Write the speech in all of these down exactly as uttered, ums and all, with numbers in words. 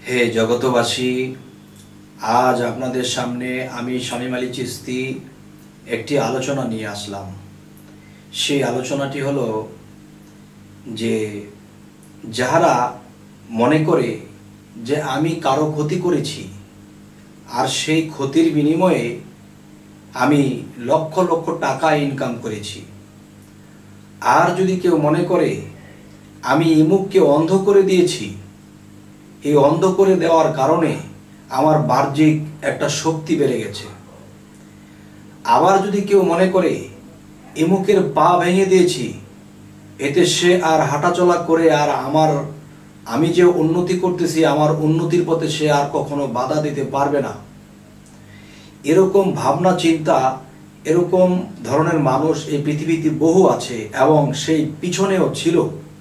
হে জগতবাসী, আজ আপনাদের সামনে আমি শামীম আলী চিশতি একটি আলোচনা নিয়ে আসলাম। সেই আলোচনাটি হলো যে যাহারা মনে করে যে আমি কারো ক্ষতি করেছি আর সেই ক্ষতির বিনিময়ে আমি লক্ষ লক্ষ টাকা ইনকাম করেছি, আর যদি কেউ মনে করে আমি ইমুককে অন্ধ করে দিয়েছি, এই অন্ধ করে দেওয়ার কারণে আমার বাহ্যিক একটা শক্তি বেড়ে গেছে, আবার যদি কেউ মনে করে ইমুকের পা ভেঙে দিয়েছি, এতে সে আর হাঁটাচলা করে আর আমার আমি যে উন্নতি করতেছি আমার উন্নতির পথে সে আর কখনো বাধা দিতে পারবে না, এরকম ভাবনা চিন্তা এরকম ধরনের মানুষ এই পৃথিবীতে বহু আছে এবং সেই পিছনেও ছিল।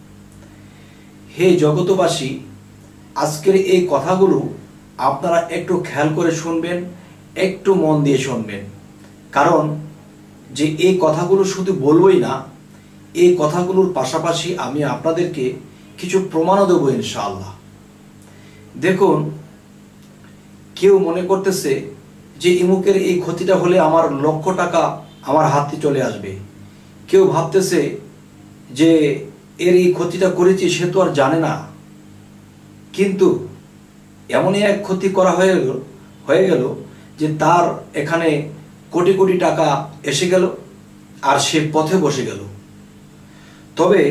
হে জগতবাসী, আজকের এই কথাগুলো আপনারা একটু খেয়াল করে শুনবেন, একটু মন দিয়ে শুনবেন, কারণ যে এই কথাগুলো শুধু বলবোই না, এই কথাগুলোর পাশাপাশি আমি আপনাদেরকে কিছু প্রমাণও দেবো ইনশাআল্লাহ। দেখুন, কেউ মনে করতেছে যে ইমুকের এই ক্ষতিটা হলে আমার লক্ষ টাকা আমার হাতে চলে আসবে, কেউ ভাবতেছে যে এর এই ক্ষতিটা করেছি সে তো আর জানে না, কিন্তু এমনই এক ক্ষতি করা হয়ে গেল হয়ে গেল যে তার এখানে কোটি কোটি টাকা এসে গেল আর সে পথে বসে গেল। তবে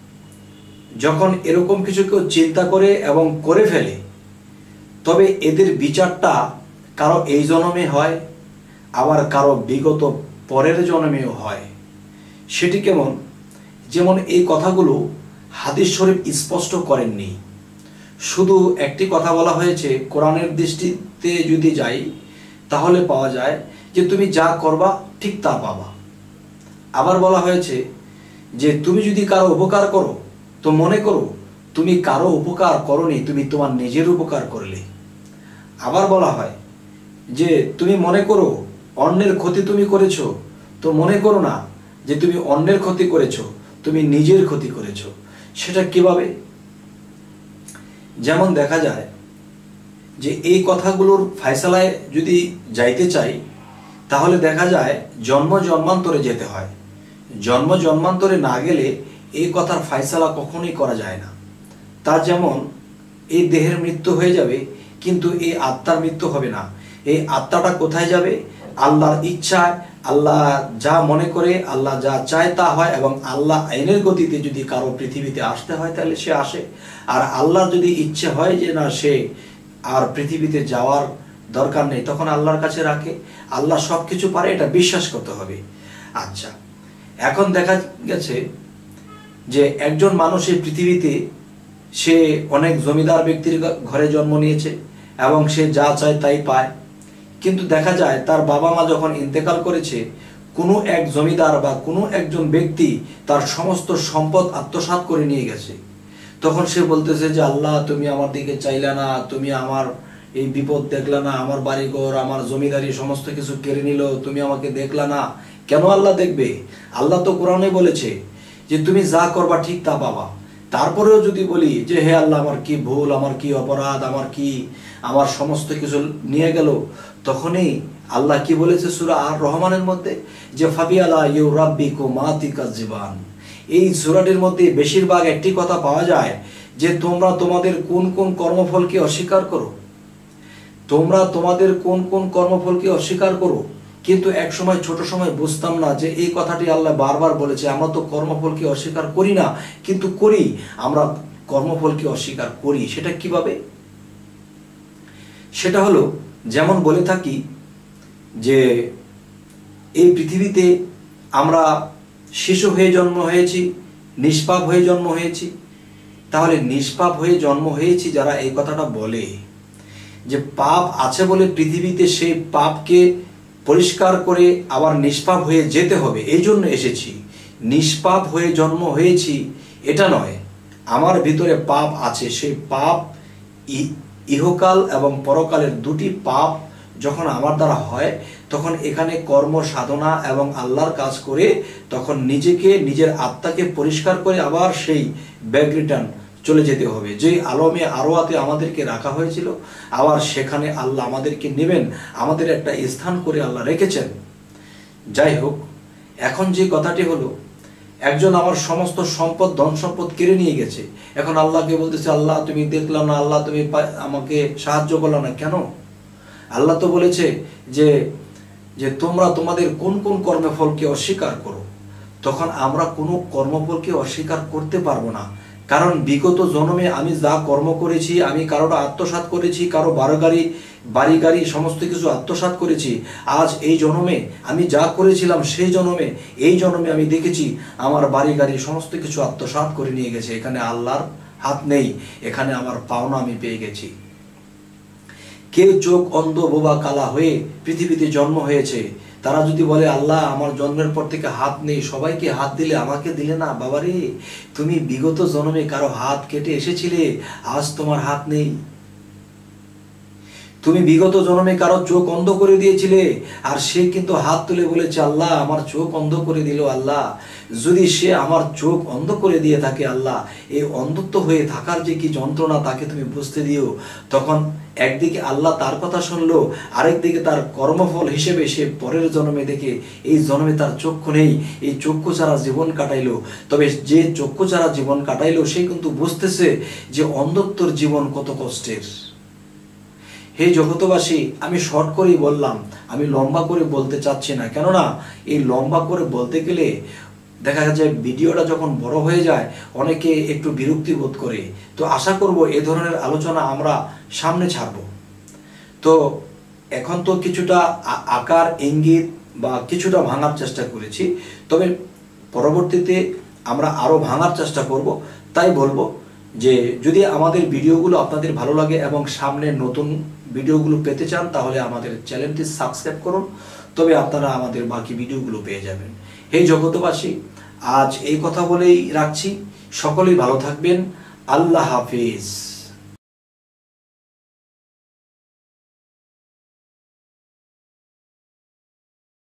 যখন এরকম কিছু কেউ চিন্তা করে এবং করে ফেলে, তবে এদের বিচারটা কারো এই জন্মে হয়, আবার কারো বিগত পরের জন্মেও হয়। সেটি কেমন? যেমন এই কথাগুলো হাদিস শরীফ স্পষ্ট করেননি, শুধু একটি কথা বলা হয়েছে, কোরআনের দৃষ্টিতে যদি যাই তাহলে পাওয়া যায় যে তুমি যা করবা ঠিক তা পাবা। আবার বলা হয়েছে যে তুমি যদি কারো উপকার করো তো মনে করো তুমি কারো উপকার করনি, তুমি তোমার নিজের উপকার করলে। আবার বলা হয় যে তুমি মনে করো অন্যের ক্ষতি তুমি করেছো, তো মনে করো না যে তুমি অন্যের ক্ষতি করেছো, তুমি নিজের ক্ষতি করেছো। সেটা কিভাবে? যেমন দেখা যায় যে এই কথাগুলোর ফায়সালায় যদি যাইতে চাই তাহলে দেখা যায় জন্ম জন্মান্তরে যেতে হয়। জন্ম জন্মান্তরে না গেলে এই কথার ফায়সালা কখনোই করা যায় না। তার যেমন এই দেহের মৃত্যু হয়ে যাবে, কিন্তু এই আত্মার মৃত্যু হবে না। এই আত্মাটা কোথায় যাবে? আল্লাহর ইচ্ছায়, আল্লাহ যা মনে করে, আল্লাহ যা চায় তা হয়, এবং আল্লাহ আইনের গতিতে যদি কারো পৃথিবীতে আসতে হয় তাহলে সে আসে। আর আল্লাহর যদি ইচ্ছে হয় যে না সে আর পৃথিবীতে যাওয়ার দরকার নেই, তখন আল্লাহর কাছে রাখে। আল্লাহ সব কিছু পারে, এটা বিশ্বাস করতে হবে। আচ্ছা, এখন দেখা গেছে যে একজন মানুষ এই পৃথিবীতে সে অনেক জমিদার ব্যক্তির ঘরে জন্ম নিয়েছে এবং সে যা চায় তাই পায়, কিন্তু দেখা যায় তার বাবা মা যখন ইন্তেকাল করেছে, কোনো এক জমিদার বা কোনো একজন ব্যক্তি তার সমস্ত সম্পদ আত্মসাৎ করে নিয়ে গেছে। তখন সে বলতেছে যে আল্লাহ তুমি আমার দিকে চাইলে না, তুমি আমার এই বিপদ দেখলা না, আমার বাড়িঘর আমার জমিদারি সমস্ত কিছু কেড়ে নিল, তুমি আমাকে দেখলা না। কেন আল্লাহ দেখবে? আল্লাহ তো কোরআনে বলেছে যে তুমি যা করবা ঠিক তা পাবা। তারপরেও যদি বলি যে হে আল্লাহ আমার কি ভুল, আমার কি অপরাধ, আমার কি আমার সমস্ত কিছু নিয়ে গেল, তখনই আল্লাহ কি বলেছে সূরা আর রহমানের মধ্যে যে ফাবিয়ালা ইউ রাব্বিকু মাতিকা জীবান। এই সূরাটির মধ্যে বেশিরভাগ একটি কথা পাওয়া যায় যে তোমরা তোমাদের কোন কোন কর্মফলকে অস্বীকার করো, তোমরা তোমাদের কোন কোন কর্মফলকে অস্বীকার করো। কিন্তু এক সময় ছোট সময় বুঝতাম না যে এই কথাটি আল্লাহ বারবার বলেছে। আমরা তো কর্মফলকে অস্বীকার করি না, কিন্তু করি, আমরা কর্মফলকে অস্বীকার করি। সেটা কিভাবে? সেটা হলো যেমন বলে থাকি যে এই পৃথিবীতে আমরা শিশু হয়ে জন্ম হয়েছি, নিষ্পাপ হয়ে জন্ম হয়েছি। তাহলে নিষ্পাপ হয়ে জন্ম হয়েছি যারা এই কথাটা বলে যে পাপ আছে বলে পৃথিবীতে সেই পাপকে পরিষ্কার করে আবার নিষ্পাপ হয়ে যেতে হবে, এই জন্য এসেছি। নিষ্পাপ হয়ে জন্ম হয়েছি এটা নয়, আমার ভিতরে পাপ আছে। সেই পাপ ইহকাল এবং পরকালের দুটি পাপ যখন আমার দ্বারা হয়, তখন এখানে কর্ম সাধনা এবং আল্লাহর কাজ করে তখন নিজেকে নিজের আত্মাকে পরিষ্কার করে আবার সেই ব্যাক রিটার্ন চলে যেতে হবে। যেই আলমে আরওয়াতে আমাদেরকে রাখা হয়েছিল, আবার সেখানে আল্লাহ আমাদেরকে নেবেন, আমাদের একটা স্থান করে আল্লাহ রেখেছেন। যাই হোক, এখন যে কথাটি হলো, একজন আমার সমস্ত সম্পদ ধন সম্পদ কেড়ে নিয়ে গেছে, এখন আল্লাহকে বলতেছে, আল্লাহ তুমি দেখলাম না, আল্লাহ তুমি আমাকে সাহায্য করলো না কেন? আল্লাহ তো বলেছে যে যে তোমরা তোমাদের কোন কোন কর্মফলকে অস্বীকার করো। তখন আমরা কোনো কর্মফলকে অস্বীকার করতে পারবো না, কারণ বিগত জন্মে আমি যা কর্ম করেছি, আমি কারোটা আত্মসাৎ করেছি, কারো বারো গাড়ি বাড়ি গাড়ি সমস্ত কিছু আত্মসাৎ করেছি। আজ এই জন্মে আমি যা করেছিলাম সেই জন্মে এই জন্মে আমি দেখেছি আমার বাড়ি গাড়ি সমস্ত কিছু আত্মসাৎ করে নিয়ে গেছে। এখানে আল্লাহর হাত নেই, এখানে আমার পাওনা আমি পেয়ে গেছি। কেউ চোখ অন্ধ বোবা কালা হয়ে পৃথিবীতে জন্ম হয়েছে, তারা যদি বলে আল্লাহ আমার জন্মের পর থেকে হাত নেই, সবাইকে হাত দিলে আমাকে দিলে না, বাবারে তুমি বিগত জন্মে কারো হাত কেটে এসেছিলে, আজ তোমার হাত নেই। তুমি বিগত জন্মে কারো চোখ অন্ধ করে দিয়েছিলে, আর সে কিন্তু হাত তুলে বলেছে আল্লাহ আমার চোখ অন্ধ করে দিল। আল্লাহ যদি সে আমার চোখ অন্ধ করে দিয়ে থাকে, আল্লাহ এই অন্ধত্ব হয়ে থাকার যে কি যন্ত্রণা তাকে তুমি বুঝতে দিও। তখন একদিকে আল্লাহ তার কথা শুনলো, আরেকদিকে তার কর্মফল হিসেবে সে পরের জন্মে দেখে এই জন্মে তার চক্ষু নেই, এই চক্ষু ছাড়া জীবন কাটাইলো। তবে যে চক্ষু ছাড়া জীবন কাটাইলো সে কিন্তু বুঝতেছে যে অন্ধত্বর জীবন কত কষ্টের। হে জগতবাসী, আমি শর্ট করেই বললাম, আমি লম্বা করে বলতে চাচ্ছি না, কেননা এই লম্বা করে বলতে গেলে দেখা যায় ভিডিওটা যখন বড় হয়ে যায় অনেকে একটু বিরক্তি বোধ করে। তো আশা করব এ ধরনের আলোচনা আমরা সামনে ছাড়ব। তো এখন তো কিছুটা আকার ইঙ্গিত বা কিছুটা ভাঙার চেষ্টা করেছি, তবে পরবর্তীতে আমরা আরো ভাঙার চেষ্টা করব। তাই বলবো যে যদি আমাদের ভিডিওগুলো আপনাদের ভালো লাগে এবং সামনে নতুন ভিডিওগুলো পেতে চান, তাহলে আমাদের চ্যানেলটি সাবস্ক্রাইব করুন, তবে আপনারা আমাদের বাকি ভিডিওগুলো পেয়ে যাবেন। হে জগতবাসী, আজ এই কথা বলেই রাখছি, সকলেই ভালো থাকবেন। আল্লাহ হাফিজ।